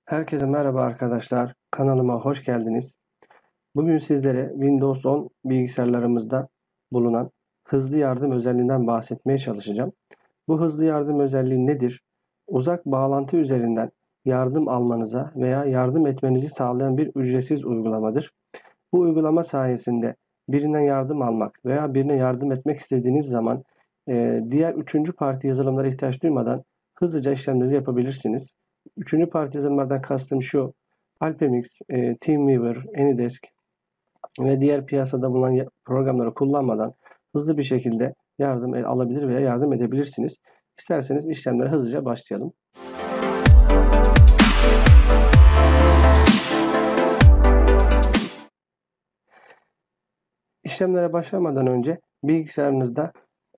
Herkese merhaba arkadaşlar. Kanalıma hoş geldiniz. Bugün sizlere Windows 10 bilgisayarlarımızda bulunan hızlı yardım özelliğinden bahsetmeye çalışacağım. Bu hızlı yardım özelliği nedir? Uzak bağlantı üzerinden yardım almanıza veya yardım etmenizi sağlayan bir ücretsiz uygulamadır. Bu uygulama sayesinde birinden yardım almak veya birine yardım etmek istediğiniz zaman diğer üçüncü parti yazılımlara ihtiyaç duymadan hızlıca işlemlerinizi yapabilirsiniz. Üçüncü parti yazılımlardan kastım şu: Alpemix, TeamViewer, AnyDesk ve diğer piyasada bulunan programları kullanmadan hızlı bir şekilde yardım alabilir veya yardım edebilirsiniz. İsterseniz işlemlere hızlıca başlayalım. İşlemlere başlamadan önce bilgisayarınızda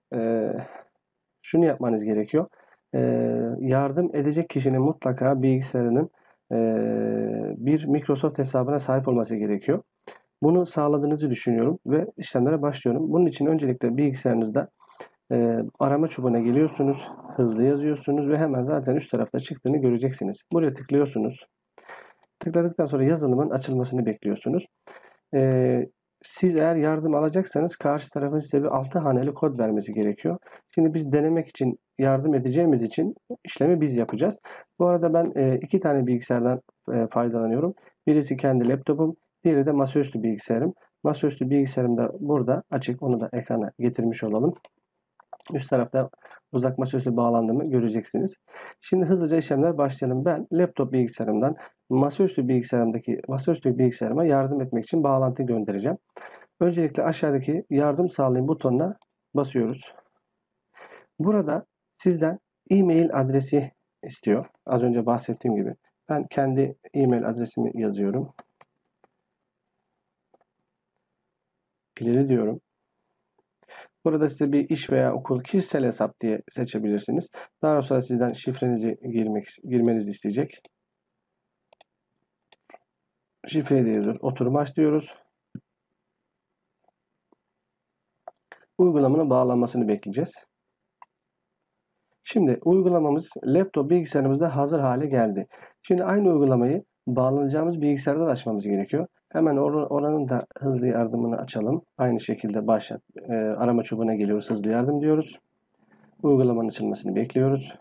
şunu yapmanız gerekiyor. Yardım edecek kişinin mutlaka bilgisayarının bir Microsoft hesabına sahip olması gerekiyor. Bunu sağladığınızı düşünüyorum ve işlemlere başlıyorum. Bunun için öncelikle bilgisayarınızda arama çubuğuna geliyorsunuz, hızlı yazıyorsunuz ve hemen zaten üst tarafta çıktığını göreceksiniz. Buraya tıklıyorsunuz. Tıkladıktan sonra yazılımın açılmasını bekliyorsunuz. Siz eğer yardım alacaksanız karşı tarafın size bir 6 haneli kod vermesi gerekiyor. Şimdi biz denemek için, yardım edeceğimiz için işlemi biz yapacağız. Bu arada ben iki tane bilgisayardan faydalanıyorum. Birisi kendi laptopum, diğeri de masaüstü bilgisayarım. Masaüstü bilgisayarım da burada açık. Onu da ekrana getirmiş olalım. Üst tarafta uzak masaüstü bağlandığımı göreceksiniz. Şimdi hızlıca işlemler başlayalım. Ben laptop bilgisayarımdan masaüstü bilgisayarıma yardım etmek için bağlantı göndereceğim. Öncelikle aşağıdaki yardım sağlayın butonuna basıyoruz. Burada sizden e-mail adresi istiyor. Az önce bahsettiğim gibi. Ben kendi e-mail adresimi yazıyorum. İleri diyorum. Burada size bir iş veya okul kişisel hesap diye seçebilirsiniz. Daha sonra sizden şifrenizi girmenizi isteyecek. Şifreyi de yazıyoruz. Oturum aç diyoruz. Uygulamanın bağlanmasını bekleyeceğiz. Şimdi uygulamamız laptop bilgisayarımızda hazır hale geldi. Şimdi aynı uygulamayı bağlanacağımız bilgisayarda da açmamız gerekiyor. Hemen oranın da hızlı yardımını açalım. Aynı şekilde başlat. Arama çubuğuna geliyoruz. Hızlı yardım diyoruz. Uygulamanın açılmasını bekliyoruz.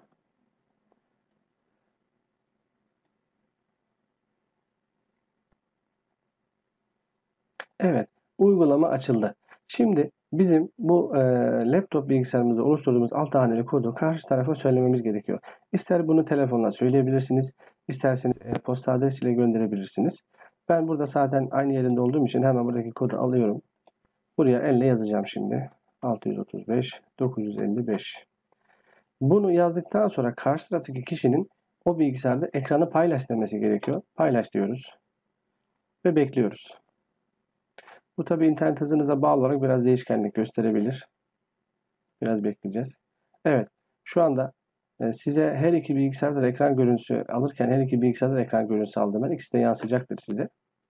Evet, uygulama açıldı. Şimdi bizim bu laptop bilgisayarımızda oluşturduğumuz 6 haneli kodu karşı tarafa söylememiz gerekiyor. İster bunu telefonla söyleyebilirsiniz, isterseniz posta adresiyle gönderebilirsiniz. Ben burada zaten aynı yerinde olduğum için hemen buradaki kodu alıyorum. Buraya elle yazacağım şimdi. 635 955. Bunu yazdıktan sonra karşı taraftaki kişinin o bilgisayarda ekranı paylaş demesi gerekiyor. Paylaş diyoruz ve bekliyoruz. Bu tabi internet hızınıza bağlı olarak biraz değişkenlik gösterebilir. Biraz bekleyeceğiz. Evet, şu anda size her iki bilgisayarda ekran görüntüsü alırken her iki bilgisayarda ekran görüntüsü aldım ben. İkisi de yansıyacaktır size.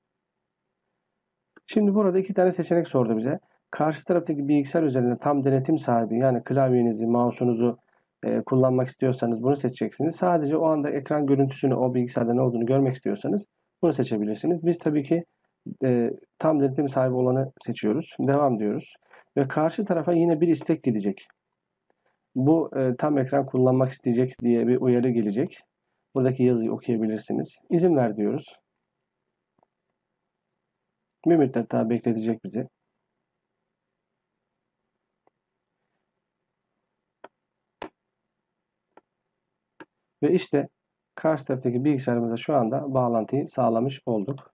Şimdi burada iki tane seçenek sordu bize. Karşı taraftaki bilgisayar üzerinde tam denetim sahibi, yani klavyenizi, mouse'unuzu kullanmak istiyorsanız bunu seçeceksiniz. Sadece o anda ekran görüntüsünü, o bilgisayarda ne olduğunu görmek istiyorsanız bunu seçebilirsiniz. Biz tabii ki tam denetim sahibi olanı seçiyoruz. Devam diyoruz. Ve karşı tarafa yine bir istek gidecek. Bu tam ekran kullanmak isteyecek diye bir uyarı gelecek. Buradaki yazıyı okuyabilirsiniz. İzin ver diyoruz. Bir müddet daha bekletecek bizi. Ve işte karşı taraftaki bilgisayarımıza şu anda bağlantıyı sağlamış olduk.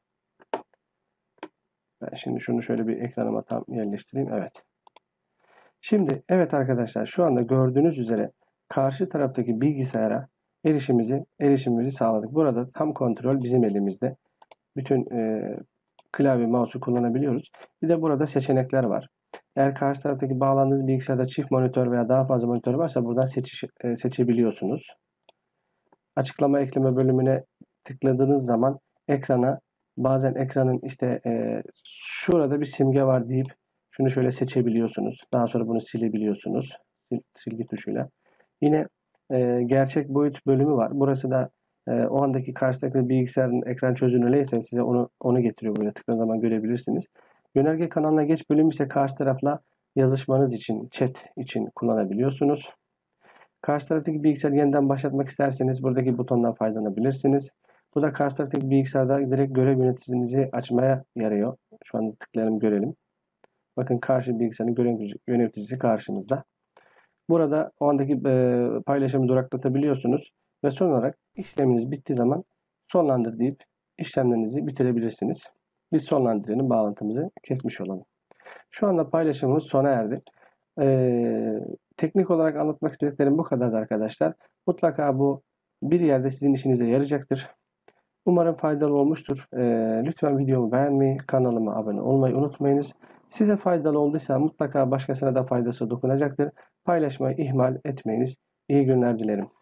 Ben şimdi şunu şöyle bir ekranıma tam yerleştireyim. Evet. Şimdi evet arkadaşlar, şu anda gördüğünüz üzere karşı taraftaki bilgisayara erişimimizi sağladık. Burada tam kontrol bizim elimizde. Bütün klavye, mouse'u kullanabiliyoruz. Bir de burada seçenekler var. Eğer karşı taraftaki bağlandığınız bilgisayarda çift monitör veya daha fazla monitör varsa buradan seçebiliyorsunuz. Açıklama ekleme bölümüne tıkladığınız zaman bazen ekranın işte şurada bir simge var deyip şunu şöyle seçebiliyorsunuz. Daha sonra bunu silebiliyorsunuz. Silgi tuşuyla. Yine gerçek boyut bölümü var. Burası da O andaki karşıdaki bilgisayarın ekran çözünürlüğü neyse size onu getiriyor, böyle tıkladığınız zaman görebilirsiniz. Yönerge kanalına geç bölümü ise karşı tarafla yazışmanız için, chat için kullanabiliyorsunuz. Karşı taraftaki bilgisayarı yeniden başlatmak isterseniz buradaki butondan faydalanabilirsiniz. Bu da karşı taraftaki bilgisayarda direkt görev yöneticinizi açmaya yarıyor. Şu anda tıklayalım, görelim. Bakın karşı bilgisayarın görev yöneticisi karşımızda. Burada o andaki paylaşımı duraklatabiliyorsunuz ve son olarak işleminiz bittiği zaman sonlandır deyip işlemlerinizi bitirebilirsiniz. Biz sonlandıralım, bağlantımızı kesmiş olalım. Şu anda paylaşımımız sona erdi. Teknik olarak anlatmak istediklerim bu kadardı arkadaşlar. Mutlaka bu bir yerde sizin işinize yarayacaktır. Umarım faydalı olmuştur. Lütfen videomu beğenmeyi, kanalıma abone olmayı unutmayınız. Size faydalı olduysa mutlaka başkasına da faydası dokunacaktır. Paylaşmayı ihmal etmeyiniz. İyi günler dilerim.